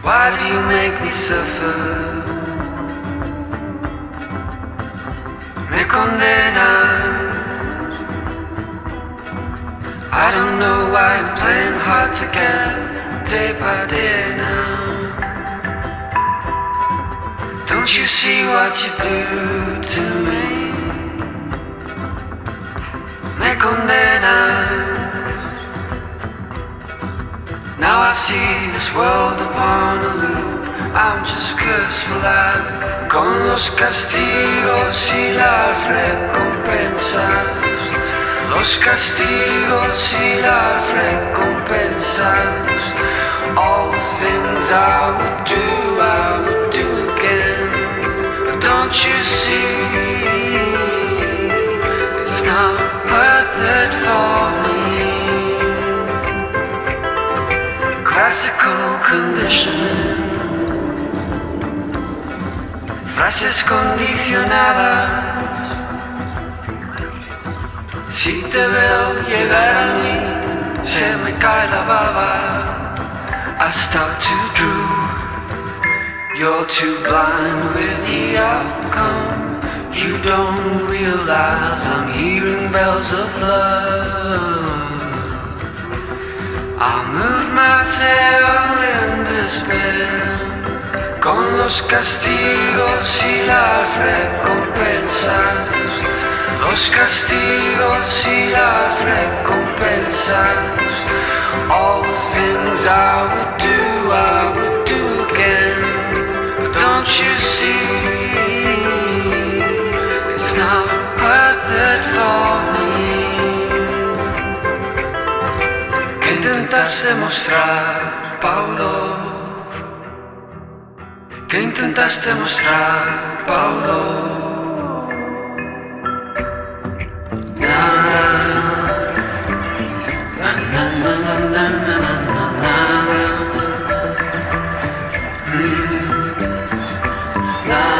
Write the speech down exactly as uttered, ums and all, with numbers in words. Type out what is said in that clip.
Why do you make me suffer? Me condenas. I don't know why you're playing hard to get day by day now. Don't you see what you do to me? Me condenas. Now I see this world upon a loop. I'm just cursed for life. Con los castigos y las recompensas. Los castigos y las recompensas. All the things I would do, I would do again. But don't you see, it's not worth it for me. Classical conditioning. Frases condicionadas. Si te veo llegar a mí, se me cae la baba. I start to droop. You're too blind with the outcome. You don't realize I'm hearing bells of love. I move my tail in despair. Con los castigos y las recompensas. Los castigos y las recompensas. All the things I would do, I would do again. But don't you see, it's not worth it for me. ¿Qué intentaste mostrar, Paulo? ¿Qué intentaste mostrar, Paulo? Nah.